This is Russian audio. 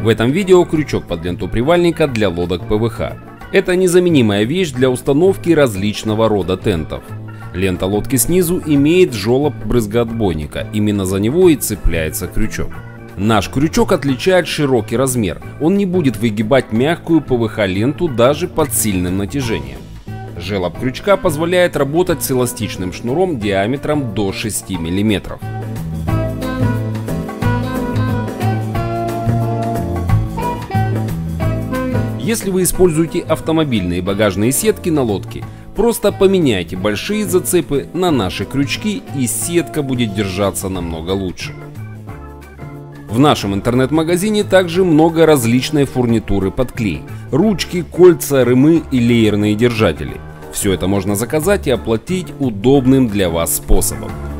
В этом видео крючок под ленту привальника для лодок ПВХ. Это незаменимая вещь для установки различного рода тентов. Лента лодки снизу имеет желоб брызгоотбойника, именно за него и цепляется крючок. Наш крючок отличает широкий размер, он не будет выгибать мягкую ПВХ-ленту даже под сильным натяжением. Желоб крючка позволяет работать с эластичным шнуром диаметром до 6 мм. Если вы используете автомобильные багажные сетки на лодке, просто поменяйте большие зацепы на наши крючки, и сетка будет держаться намного лучше. В нашем интернет-магазине также много различной фурнитуры под клей: ручки, кольца, рымы и леерные держатели. Все это можно заказать и оплатить удобным для вас способом.